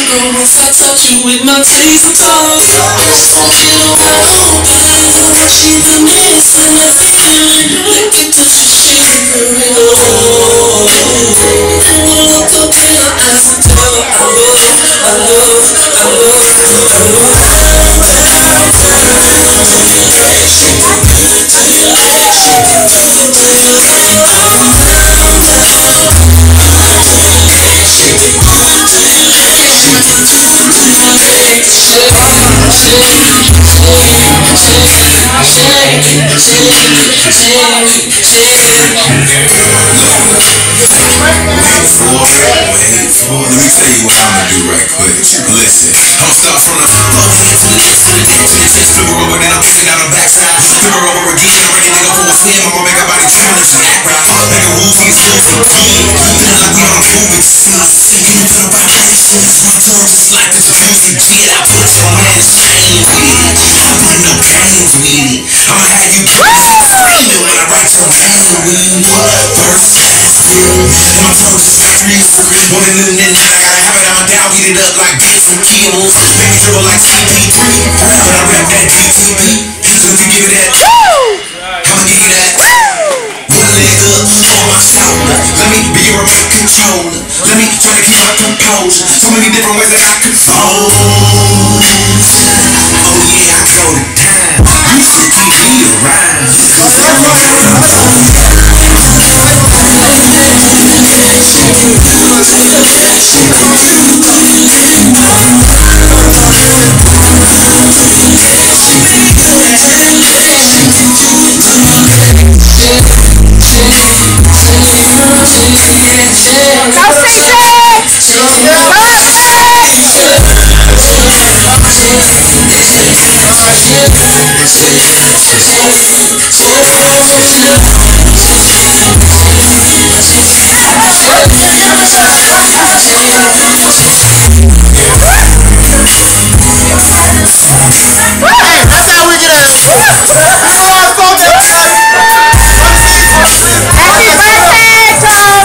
girl, if I touch you with my teeth and toes. Get around, babe. She the mess and the feeling. Lick it till she shivering. Oh, and I look up in her eyes and tell her I love, I love, I love, I love. Let me tell you what I'ma do right quick. Listen, I'ma start from the forehead to the neck to the neck to the chest. Flip her over, then I'm kicking down her backside. Flip her over again, I'm ready to go for a swim. I'ma make her body turn and she act right. Make her woozy and smooth again. Feeling like we on a movie. Getting to the vibrations. My tongue just like this music jet. I put your man to shame with it. I put no games with it. I'ma have you screaming when I write your name with it. First class feeling. My tongue just like music. One in the night, I gotta have it on down, heat it up like beats and keyboards. Make it dribble like CP3. When I rap that DTP, let me give it that. I'ma give you that. One leg up on my shoulder. Let me be your remote controller. Let me try to keep my composure. So many different ways that I control. Oh yeah, I go to town. You should keep me around.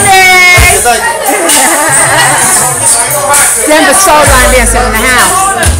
Send the soul line dancing in the house.